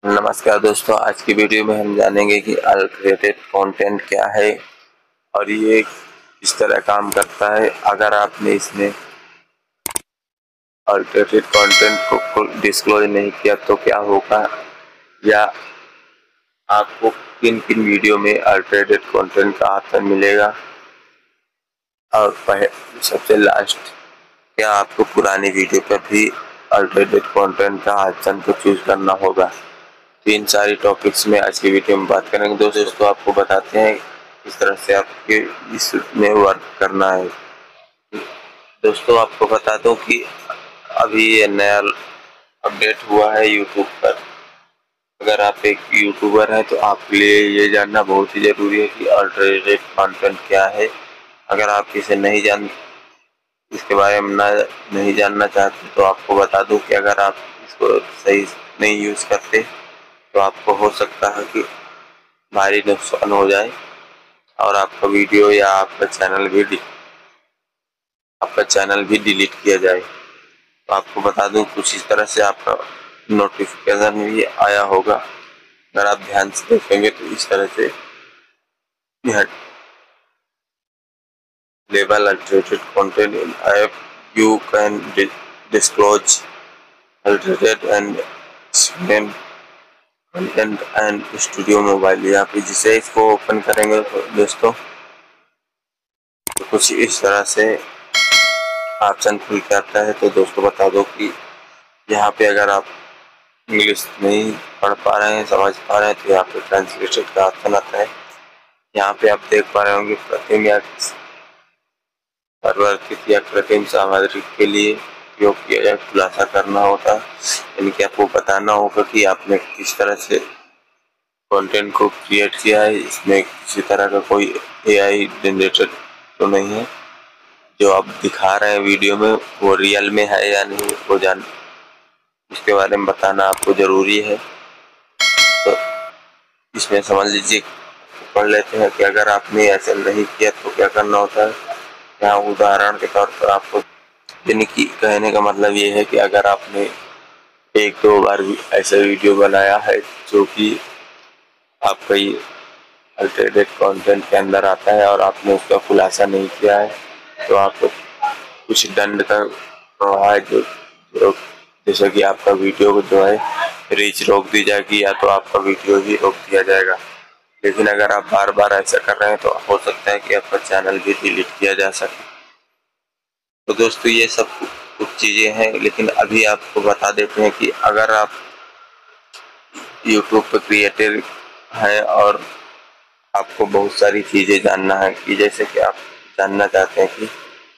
नमस्कार दोस्तों, आज की वीडियो में हम जानेंगे कि अल्टरेटेड कंटेंट क्या है और ये किस तरह काम करता है। अगर आपने इसमें अल्टरेटेड कंटेंट को डिस्क्लोज नहीं किया तो क्या होगा, या आपको किन किन वीडियो में अल्टरेटेड कंटेंट का ऑप्शन मिलेगा, और सबसे लास्ट क्या आपको पुरानी वीडियो पर भी अल्टरेटेड कंटेंट का ऑप्शन को चूज करना होगा। तो इन सारी टॉपिक्स में आज की वीडियो में बात करेंगे। दोस्तों आपको बताते हैं किस तरह से आपके इसमें वर्क करना है। दोस्तों आपको बता दूं कि अभी ये नया अपडेट हुआ है यूट्यूब पर। अगर आप एक यूट्यूबर हैं तो आपके लिए ये जानना बहुत ही ज़रूरी है कि अल्टरेटेड कंटेंट क्या है। अगर आप इसके बारे में नहीं जानना चाहते तो आपको बता दूं कि अगर आप इसको सही नहीं यूज़ करते तो आपको हो सकता है कि भारी नुकसान हो जाए और आपका वीडियो या आपका चैनल भी डिलीट किया जाए। तो आपको बता दूं कुछ इस तरह से आपका नोटिफिकेशन भी आया होगा। अगर आप ध्यान से देखेंगे तो इस तरह से label altered content in app you can disclose altered and content and studio mobile. यहाँ पे जिसे इसको ओपन करेंगे तो दोस्तों तो कुछ इस तरह से ऑप्शन खुल के आता है। तो दोस्तों बता दो कि यहाँ पे अगर आप इंग्लिश नहीं पढ़ पा रहे हैं, समझ पा रहे हैं, तो यहाँ पे ट्रांसलेटेड का ऑप्शन आता है। यहाँ पे आप देख पा रहे होंगे कृत्रिम या परिवर्तित या कृत्रिम सामग्री के लिए उपयोग किया जाए खुलासा करना होता है। यानी कि आपको बताना होगा कि आपने किस तरह से कंटेंट को क्रिएट किया है। इसमें किसी तरह का कोई एआई जनरेटेड तो नहीं है। जो आप दिखा रहे हैं वीडियो में वो रियल में है या नहीं, वो उसके बारे में बताना आपको ज़रूरी है। तो इसमें समझ लीजिए, पढ़ लेते हैं कि अगर आपने ऐसा नहीं किया तो क्या करना होता है। यहाँ उदाहरण के तौर पर आपको यानी कि कहने का मतलब ये है कि अगर आपने एक दो बार ऐसा वीडियो बनाया है जो कि आपका ये अल्टरेटेड कंटेंट के अंदर आता है और आपने उसका खुलासा नहीं किया है, तो आपको कुछ दंड का प्रभाव है जो जैसे कि आपका वीडियो जो है रीच रोक दी जाएगी या तो आपका वीडियो ही रोक दिया जाएगा। लेकिन अगर आप बार बार ऐसा कर रहे हैं तो हो सकता है कि आपका चैनल भी डिलीट किया जा सके। तो दोस्तों ये सब कुछ चीज़ें हैं, लेकिन अभी आपको बता देते हैं कि अगर आप यूट्यूब पर क्रिएटर हैं और आपको बहुत सारी चीज़ें जानना है, कि जैसे कि आप जानना चाहते हैं कि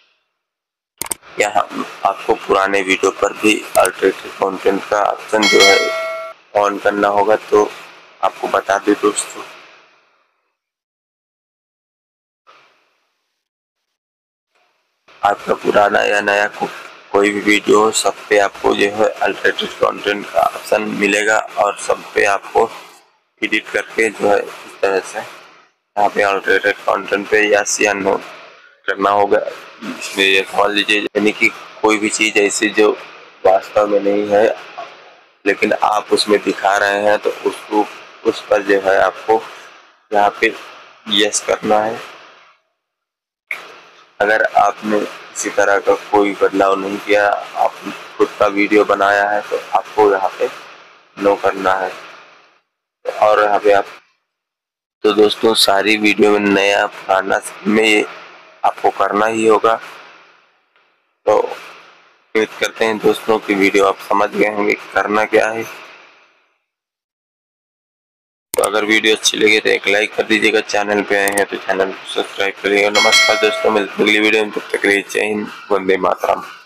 यहाँ आपको पुराने वीडियो पर भी अल्टरेटेड कंटेंट का ऑप्शन जो है ऑन करना होगा, तो आपको बता दें दोस्तों आपका पुराना या नया कोई भी वीडियो हो, सब पे आपको जो है अल्टरेटेड कंटेंट का ऑप्शन मिलेगा और सब पे आपको एडिट करके जो है इस तरह से यहाँ पे अल्टरेटेड कंटेंट पे यस या नो करना होगा। इसमें ये समझ लीजिए यानी कि कोई भी चीज़ ऐसी जो वास्तव में नहीं है लेकिन आप उसमें दिखा रहे हैं तो उसको उस पर जो है आपको यहाँ पे यस करना है। अगर आपने किसी तरह का कोई बदलाव नहीं किया, आप खुद का वीडियो बनाया है, तो आपको यहाँ पे नो करना है। और यहाँ पे आप तो दोस्तों सारी वीडियो में नया पुराना में ये आपको करना ही होगा। तो उम्मीद करते हैं दोस्तों की वीडियो आप समझ गए होंगे कि करना क्या है। तो अगर वीडियो अच्छी लगे तो एक लाइक कर दीजिएगा, चैनल पे आए हैं तो चैनल को सब्सक्राइब करिएगा। नमस्कार दोस्तों, मिलते हैं अगली वीडियो में, तब तक के लिए जय हिंद, वंदे मातरम।